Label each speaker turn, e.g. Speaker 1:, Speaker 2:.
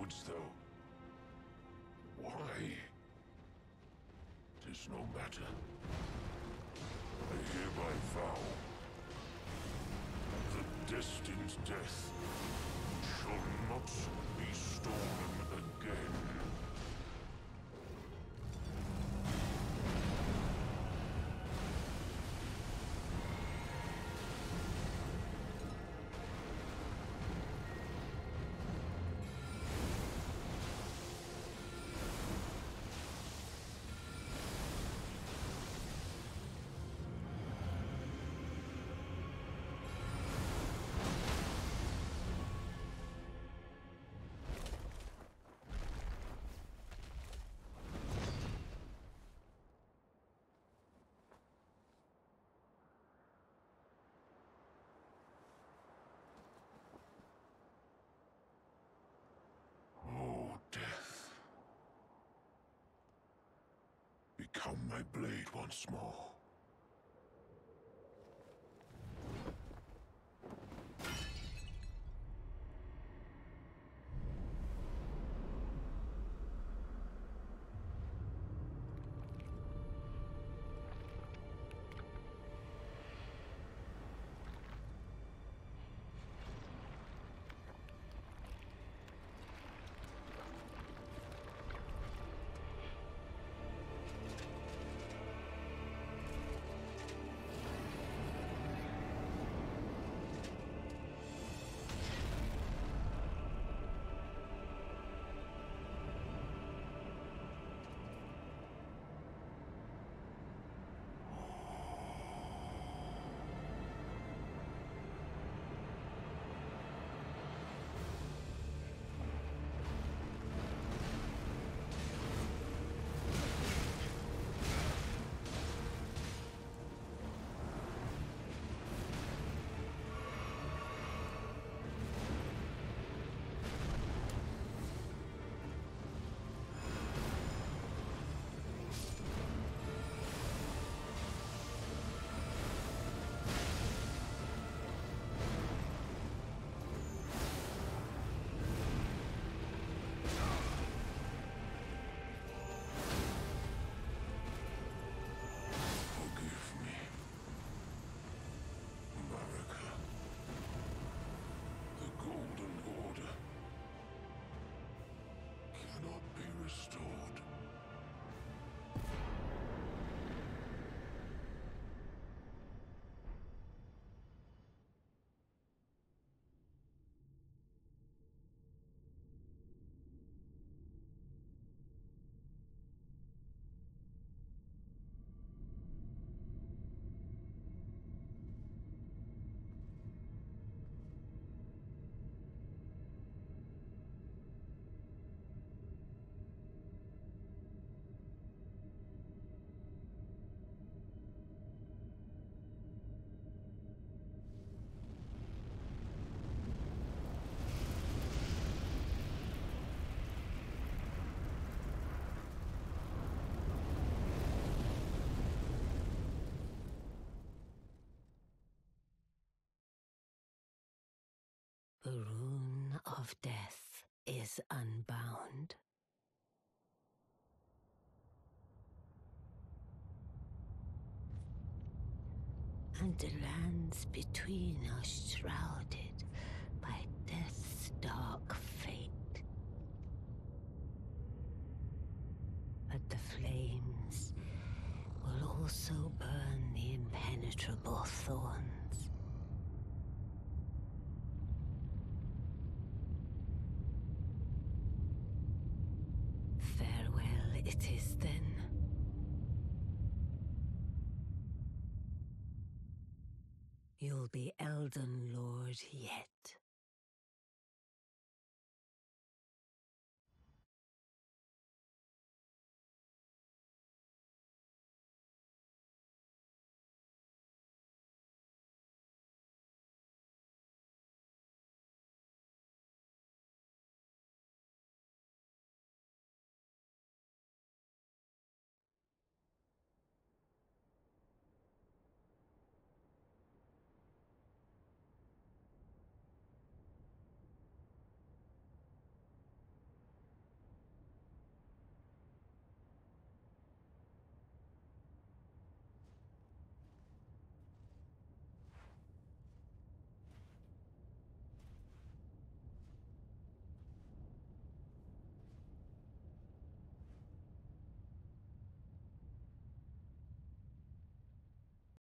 Speaker 1: once, though. Why? 'Tis no matter. I hereby vow the destined death shall not be stolen again. Oh, death. Become my blade once more. Restored.
Speaker 2: The rune of death is unbound. And the lands between are shrouded by death's dark fate. But the flames will also burn the impenetrable thorns. Farewell it is then. You'll be Elden Lord yet.